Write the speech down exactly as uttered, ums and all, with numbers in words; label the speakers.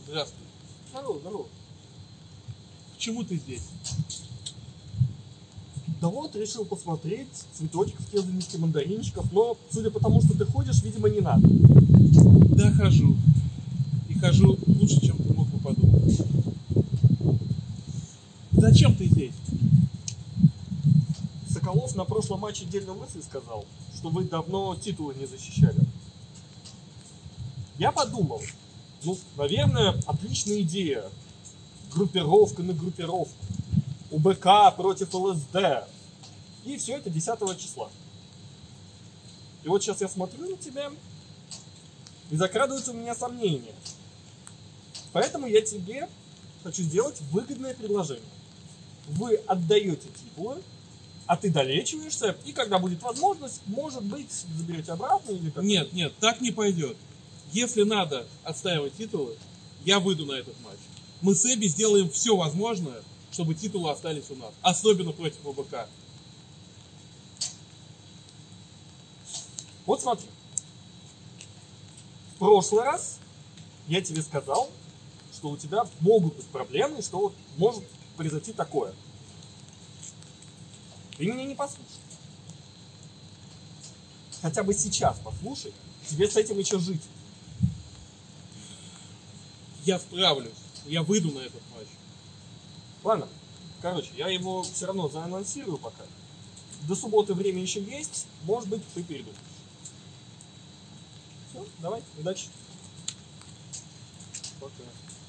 Speaker 1: Здравствуй.
Speaker 2: Здорово, здорово.
Speaker 1: Почему ты здесь?
Speaker 2: Да вот, решил посмотреть цветочков, кедровичков, мандаринчиков, но, судя по тому, что ты ходишь, видимо, не надо.
Speaker 1: Да, хожу. И хожу лучше, чем ты мог бы подумать. Зачем ты здесь?
Speaker 2: Соколов на прошлом матче дельную мысль сказал, что вы давно титулы не защищали. Я подумал, ну, наверное, отличная идея. Группировка на группировку. УБК против ЛСД. И все это десятого числа. И вот сейчас я смотрю на тебя, и закрадываются у меня сомнения. Поэтому я тебе хочу сделать выгодное предложение. Вы отдаете титулы, а ты долечиваешься, и когда будет возможность, может быть, заберете обратно или как-то.
Speaker 1: Нет, нет, так не пойдет. Если надо отстаивать титулы, я выйду на этот матч. Мы с Эбби сделаем все возможное, чтобы титулы остались у нас. Особенно против ОБК.
Speaker 2: Вот смотри. В прошлый раз я тебе сказал, что у тебя могут быть проблемы, что вот может произойти такое. Ты меня не послушал. Хотя бы сейчас послушай, тебе с этим еще жить.
Speaker 1: Я справлюсь. Я выйду на этот матч.
Speaker 2: Ладно, короче, я его все равно заанонсирую пока. До субботы время еще есть, может быть, ты передумаешь. Все, давай, удачи.
Speaker 1: Пока.